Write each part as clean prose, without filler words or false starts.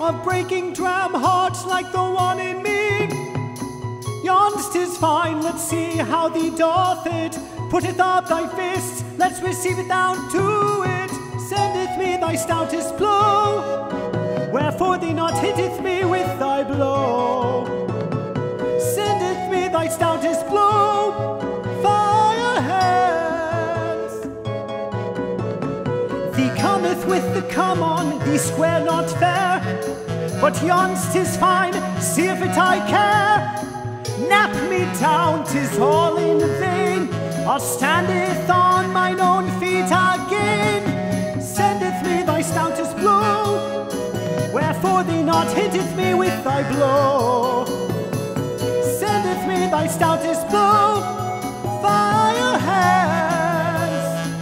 of breaking dram hearts like the one in me. Yon's 'tis fine, let's see how thee doth it. Putteth up thy fists, let's receive it down to it. Sendeth me thy stoutest blow, wherefore thee not hitteth me with thy blow. Sendeth me thy stoutest blow, fire hands. Thee cometh with the come on, thee square not fair. But yon's 'tis fine, see if it I care. Nap me down, 'tis all in vain. I'll standeth on mine own feet again. Sendeth me thy stoutest blow, wherefore thee not hitteth me with thy blow. Sendeth me thy stoutest blow, fire hands.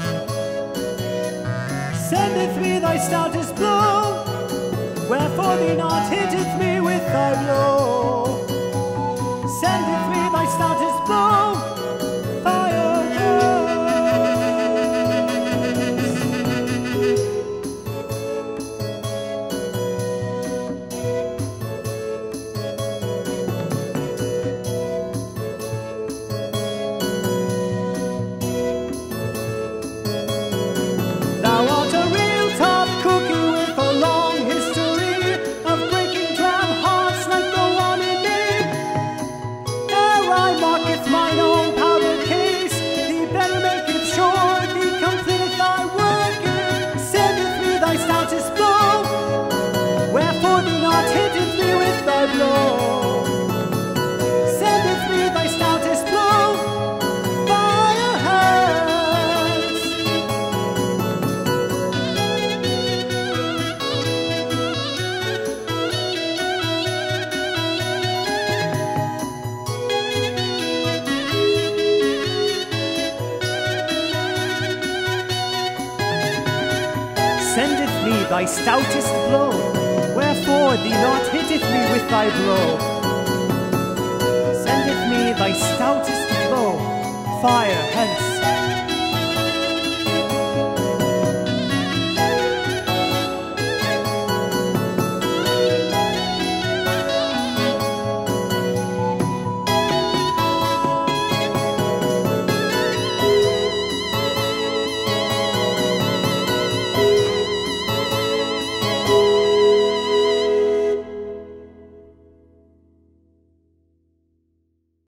Sendeth me thy stoutest blow, wherefore thee not hitteth me with thy blow. Sendeth me thy stoutest blow, fire hands. Thou art a real tough cookie with a long history of breaking dram hearts like the one in me. Ere I marketh mine own powder case, thee better make it sure thee completeth thy work. Sendeth me thy stoutest blow, wherefore thee not hitteth me with thy blow. Sendeth me thy stoutest blow, fire hands. Sendeth me thy stoutest blow, wherefore thee not hitteth me with thy blow. Sendeth me thy stoutest blow, fire hence.